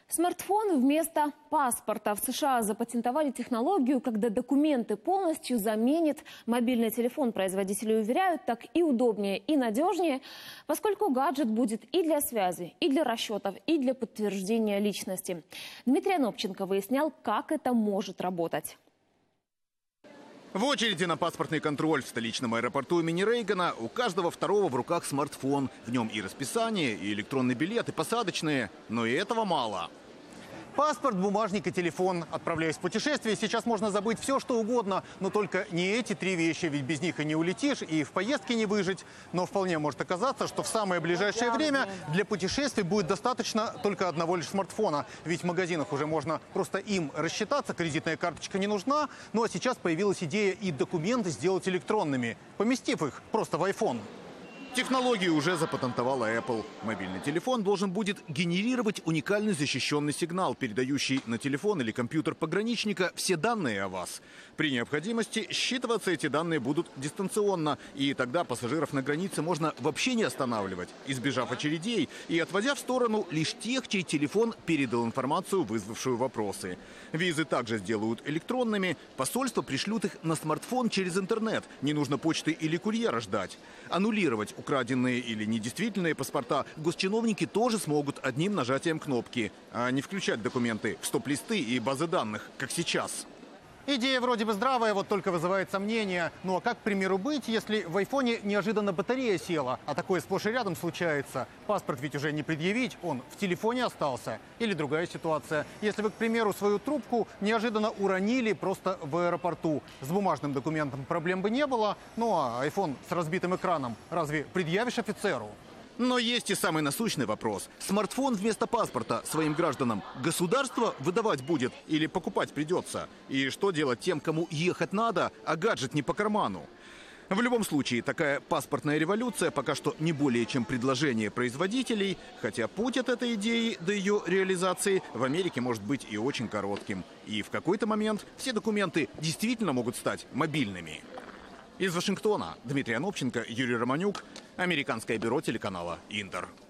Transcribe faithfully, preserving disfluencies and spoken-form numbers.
Смартфон вместо паспорта. В США запатентовали технологию, когда документы полностью заменит мобильный телефон. Производители уверяют, так и удобнее, и надежнее, поскольку гаджет будет и для связи, и для расчетов, и для подтверждения личности. Дмитрий Анопченко выяснял, как это может работать. В очереди на паспортный контроль в столичном аэропорту имени Рейгана у каждого второго в руках смартфон. В нем и расписание, и электронный билет, и посадочные. Но и этого мало. Паспорт, бумажник и телефон. Отправляясь в путешествие, сейчас можно забыть все, что угодно. Но только не эти три вещи, ведь без них и не улетишь, и в поездке не выжить. Но вполне может оказаться, что в самое ближайшее время для путешествий будет достаточно только одного лишь смартфона. Ведь в магазинах уже можно просто им рассчитаться, кредитная карточка не нужна. Ну а сейчас появилась идея и документы сделать электронными, поместив их просто в айфон. Технологию уже запатентовала Apple. Мобильный телефон должен будет генерировать уникальный защищенный сигнал, передающий на телефон или компьютер пограничника все данные о вас. При необходимости считываться эти данные будут дистанционно, и тогда пассажиров на границе можно вообще не останавливать, избежав очередей и отводя в сторону лишь тех, чей телефон передал информацию, вызвавшую вопросы. Визы также сделают электронными, посольства пришлют их на смартфон через интернет, не нужно почты или курьера ждать. Аннулировать украденные или недействительные паспорта госчиновники тоже смогут одним нажатием кнопки, а не включать документы в стоп-листы и базы данных, как сейчас. Идея вроде бы здравая, вот только вызывает сомнения. Ну а как, к примеру, быть, если в айфоне неожиданно батарея села, а такое сплошь и рядом случается? Паспорт ведь уже не предъявить, он в телефоне остался. Или другая ситуация. Если вы, к примеру, свою трубку неожиданно уронили просто в аэропорту. С бумажным документом проблем бы не было, ну а айфон с разбитым экраном разве предъявишь офицеру? Но есть и самый насущный вопрос. Смартфон вместо паспорта своим гражданам государство выдавать будет или покупать придется? И что делать тем, кому ехать надо, а гаджет не по карману? В любом случае, такая паспортная революция пока что не более чем предложение производителей, хотя путь от этой идеи до ее реализации в Америке может быть и очень коротким. И в какой-то момент все документы действительно могут стать мобильными. Из Вашингтона Дмитрий Анопченко, Юрий Романюк, Американское бюро телеканала «Интер».